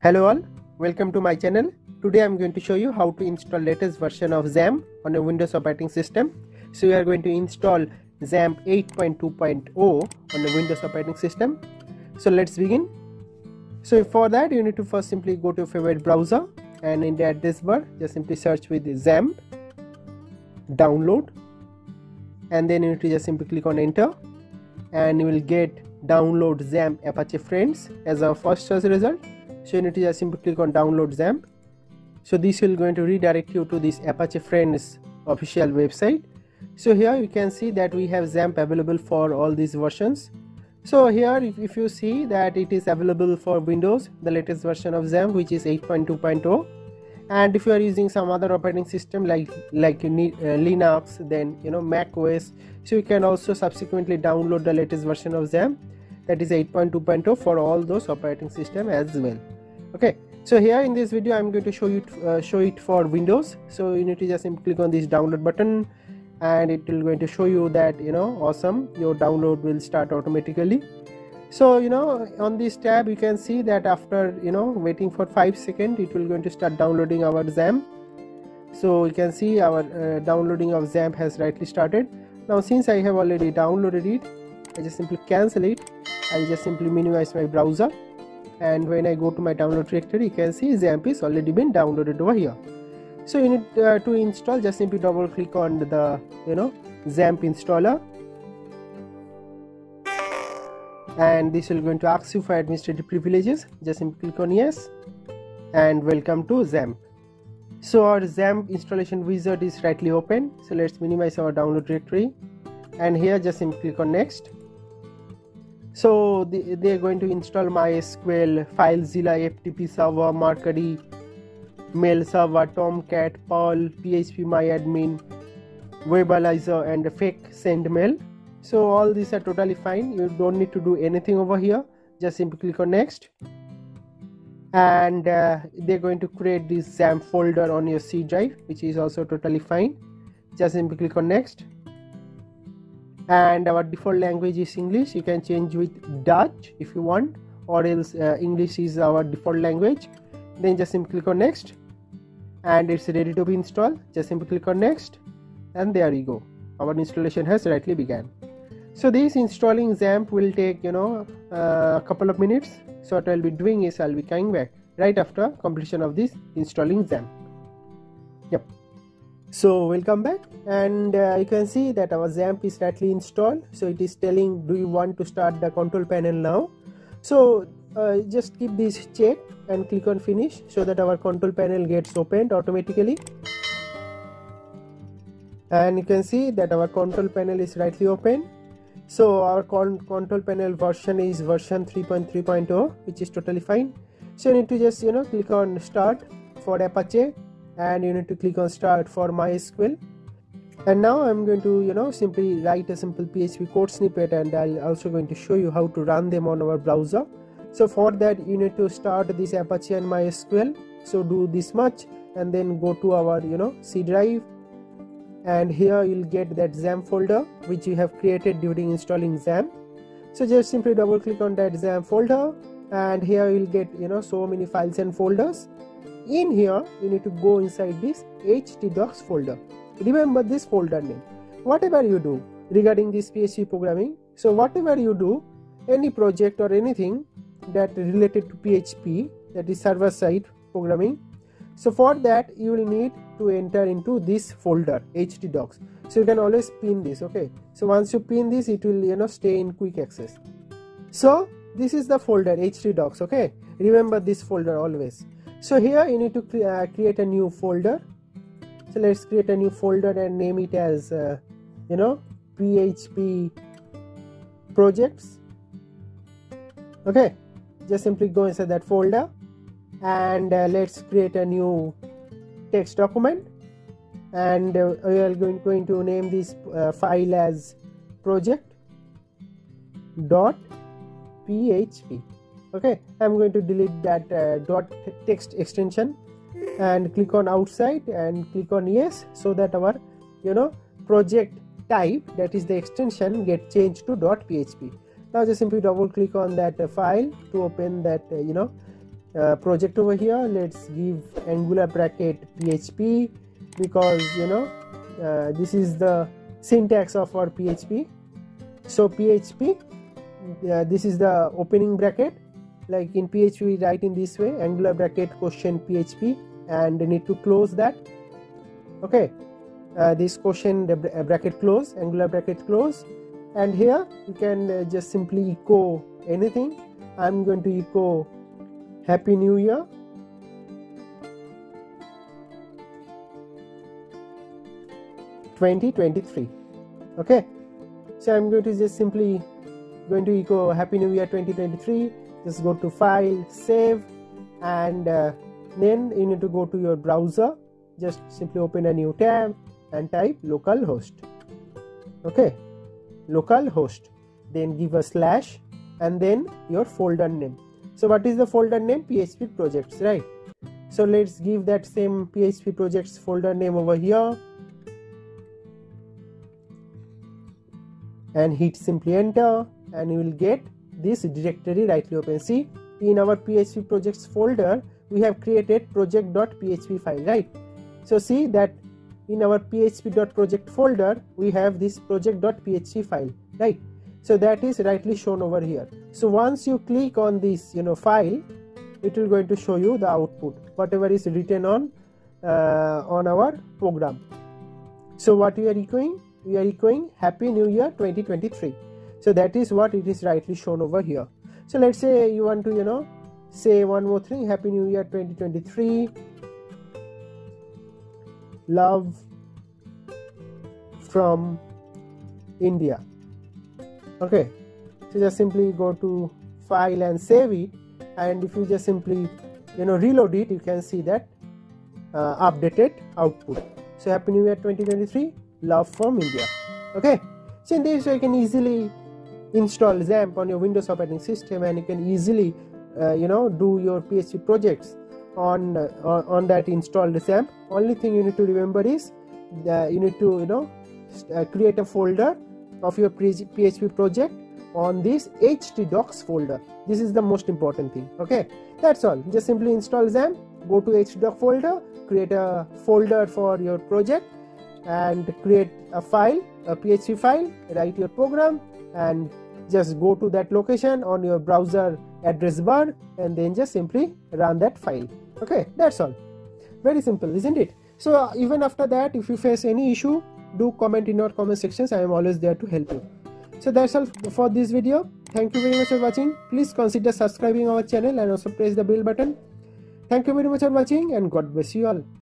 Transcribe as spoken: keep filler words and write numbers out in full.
Hello all, welcome to my channel. Today I am going to show you how to install latest version of Xampp on a Windows operating system. So we are going to install Xampp eight point two point zero on a Windows operating system. So let's begin. So for that you need to first simply go to your favorite browser, and in the address bar just simply search with Xampp download, and then you need to just simply click on enter, and you will get download Xampp Apache Friends as our first search result. So you need to just simply click on download Xampp. So this will going to redirect you to this Apache Friends official website. So here you can see that we have Xampp available for all these versions. So here if, if you see that it is available for Windows, the latest version of Xampp, which is eight point two point zero, and if you are using some other operating system like like you need uh, Linux, then you know Mac O S, so you can also subsequently download the latest version of Xampp, that is eight point two point zero, for all those operating system as well. Okay, so here in this video I'm going to show you uh, show it for Windows. So you need to just simply click on this download button, and it will going to show you that you know awesome, your download will start automatically. So you know on this tab you can see that after you know waiting for five seconds, it will going to start downloading our Xampp. So you can see our uh, downloading of Xampp has rightly started. Now since I have already downloaded it, I just simply cancel it. I'll just simply minimize my browser, and when I go to my download directory, you can see Xampp is already been downloaded over here. So you need uh, to install, just simply double click on the you know Xampp installer, and this will going to ask you for administrative privileges. Just simply click on yes, and welcome to Xampp. So our Xampp installation wizard is rightly open. So let's minimize our download directory, and here just simply click on next. So they, they are going to install MySql, FileZilla, F T P server, Mercury, mail server, Tomcat, Perl, P H P MyAdmin, Webalizer, and fake send mail. So all these are totally fine. You don't need to do anything over here. Just simply click on next, and uh, they're going to create this Xampp folder on your C drive, which is also totally fine. Just simply click on next, and our default language is English. You can change with Dutch if you want, or else uh, English is our default language. Then just simply click on next, and it's ready to be installed. Just simply click on next, and there you go, our installation has rightly begun. So this installing Xampp will take you know uh, a couple of minutes. So what I'll be doing is I'll be coming back right after completion of this installing Xampp. Yep. So welcome back, and uh, you can see that our Xampp is rightly installed. So it is telling, do you want to start the control panel now? So uh, just keep this check and click on finish, so that our control panel gets opened automatically. And you can see that our control panel is rightly open. So our con control panel version is version three point three point zero, which is totally fine. So you need to just you know click on start for Apache, and you need to click on start for MySql. And now I'm going to you know simply write a simple P H P code snippet, and I'll also going to show you how to run them on our browser. So for that you need to start this Apache and MySql. So do this much, and then go to our you know C drive, and here you'll get that Xampp folder which you have created during installing Xampp. So just simply double click on that Xampp folder, and here you'll get you know so many files and folders. In here you need to go inside this htdocs folder. Remember this folder name. Whatever you do regarding this P H P programming, so whatever you do, any project or anything that related to P H P, that is server side programming, so for that you will need to enter into this folder htdocs. So you can always pin this. Okay, so once you pin this, it will you know stay in quick access. So this is the folder htdocs. Okay, remember this folder always. So here you need to cre uh, create a new folder. So let's create a new folder and name it as uh, you know P H P projects. Okay, just simply go inside that folder, and uh, let's create a new text document, and uh, we are going, going to name this uh, file as project dot P H P. Okay, I'm going to delete that uh, dot text extension, and click on outside and click on yes, so that our you know project type, that is the extension, get changed to .php. Now just simply double click on that uh, file to open that uh, you know uh, project over here. Let's give angular bracket P H P, because you know uh, this is the syntax of our P H P. So P H P, uh, this is the opening bracket. Like in P H P we write in this way, angular bracket question P H P, and need to close that. Okay, uh, this question bracket close, angular bracket close, and here you can uh, just simply echo anything. I'm going to echo Happy New Year. twenty twenty-three. Okay, so I'm going to just simply going to echo Happy New Year twenty twenty-three. Just go to file, save, and uh, then you need to go to your browser. Just simply open a new tab and type localhost. Okay, localhost, then give a slash and then your folder name. So what is the folder name? P H P projects, right? So let's give that same P H P projects folder name over here and hit simply enter, and you will get this directory rightly open. See, in our P H P projects folder we have created project.php file, right? So see that in our php.project folder we have this project.php file, right? So that is rightly shown over here. So once you click on this you know file, it will going to show you the output, whatever is written on uh, on our program. So what we are echoing? We are echoing Happy New Year twenty twenty-three. So that is what it is rightly shown over here. So let's say you want to you know say one more thing, Happy New Year twenty twenty-three, love from India. Okay, so just simply go to file and save it, and if you just simply you know reload it, you can see that uh, updated output. So Happy New Year twenty twenty-three, love from India. Okay, so in this way you can easily install Xampp on your Windows operating system, and you can easily uh, you know do your P H P projects on uh, on that installed Xampp. Only thing you need to remember is that you need to you know uh, create a folder of your P H P project on this htdocs folder. This is the most important thing. Okay, that's all. Just simply install Xampp, go to htdocs folder, create a folder for your project, and create a file, a P H P file, write your program, and just go to that location on your browser address bar, and then just simply run that file. Okay, that's all. Very simple, isn't it? So uh, even after that, if you face any issue, do comment in our comment sections. I am always there to help you. So that's all for this video. Thank you very much for watching. Please consider subscribing our channel and also press the bell button. Thank you very much for watching, and God bless you all.